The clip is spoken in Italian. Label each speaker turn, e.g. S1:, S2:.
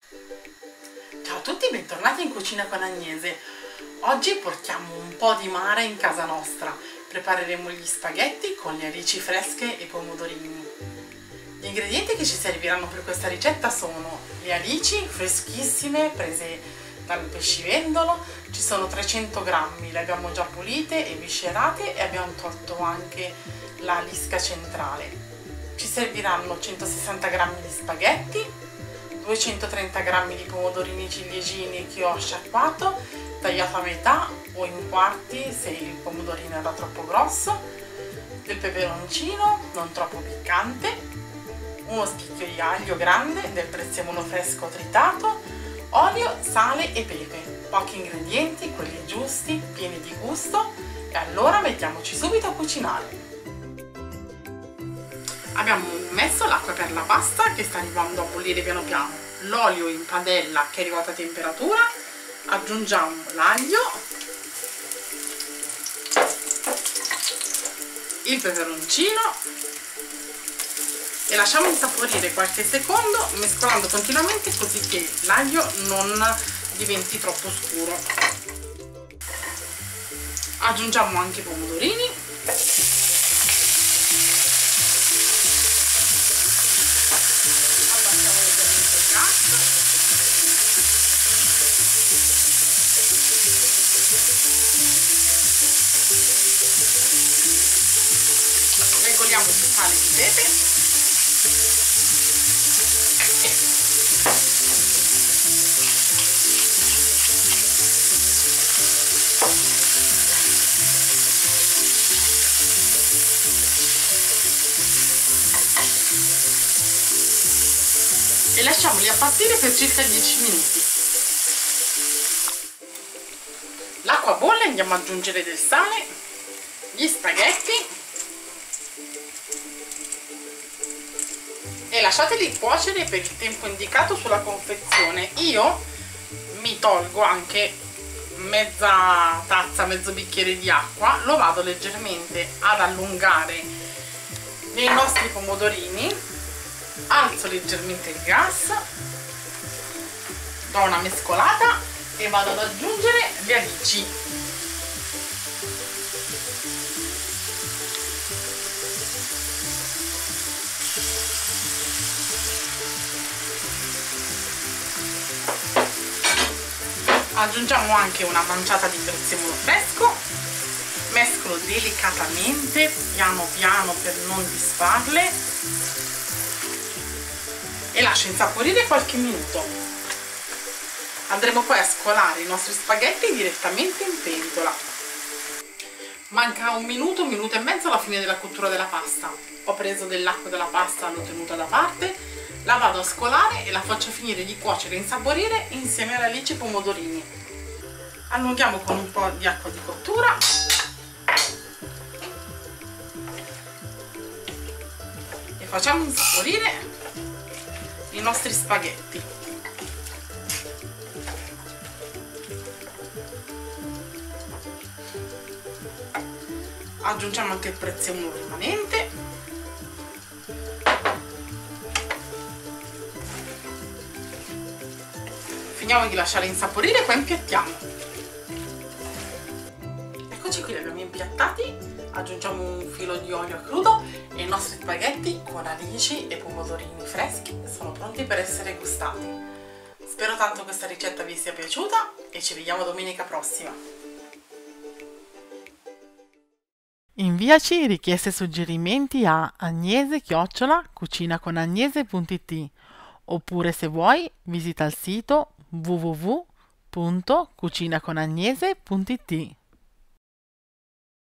S1: Ciao a tutti, bentornati in Cucina con Agnese. Oggi portiamo un po' di mare in casa nostra. Prepareremo gli spaghetti con le alici fresche e pomodorini. Gli ingredienti che ci serviranno per questa ricetta sono le alici freschissime prese dal pescivendolo. Ci sono 300 grammi, le abbiamo già pulite e viscerate e abbiamo tolto anche la lisca centrale. Ci serviranno 160 grammi di spaghetti, 230 g di pomodorini ciliegini che ho sciacquato, tagliato a metà o in quarti se il pomodorino era troppo grosso, del peperoncino non troppo piccante, uno spicchio di aglio grande, del prezzemolo fresco tritato, olio, sale e pepe. Pochi ingredienti, quelli giusti, pieni di gusto, e allora mettiamoci subito a cucinare. Abbiamo messo l'acqua per la pasta che sta arrivando a bollire piano piano, l'olio in padella che è arrivato a temperatura, aggiungiamo l'aglio, il peperoncino e lasciamo insaporire qualche secondo mescolando continuamente così che l'aglio non diventi troppo scuro. Aggiungiamo anche i pomodorini. Regoliamo di sale di pepe e lasciamoli appassire per circa 10 minuti. L'acqua bolle, andiamo ad aggiungere del sale, gli spaghetti e lasciateli cuocere per il tempo indicato sulla confezione. Io mi tolgo anche mezza tazza, mezzo bicchiere di acqua, lo vado leggermente ad allungare nei nostri pomodorini, alzo leggermente il gas, do una mescolata e vado ad aggiungere le alici. Aggiungiamo anche una manciata di prezzemolo fresco, mescolo delicatamente, piano piano per non disfarle e lascio insaporire qualche minuto. Andremo poi a scolare i nostri spaghetti direttamente in pentola. Manca un minuto e mezzo alla fine della cottura della pasta. Ho preso dell'acqua della pasta, l'ho tenuta da parte, la vado a scolare e la faccio finire di cuocere e insaporire insieme alle alici e pomodorini. Allunghiamo con un po' di acqua di cottura e facciamo insaporire i nostri spaghetti. Aggiungiamo anche il prezzemolo rimanente finiamo di lasciare insaporire e poi impiattiamo. Eccoci qui, li abbiamo impiattati, aggiungiamo un filo di olio a crudo e i nostri spaghetti con alici e pomodorini freschi sono pronti per essere gustati. Spero tanto questa ricetta vi sia piaciuta e ci vediamo domenica prossima. Inviaci richieste e suggerimenti a agnese@cucinaconagnese.it oppure se vuoi visita il sito www.cucinaconagnese.it.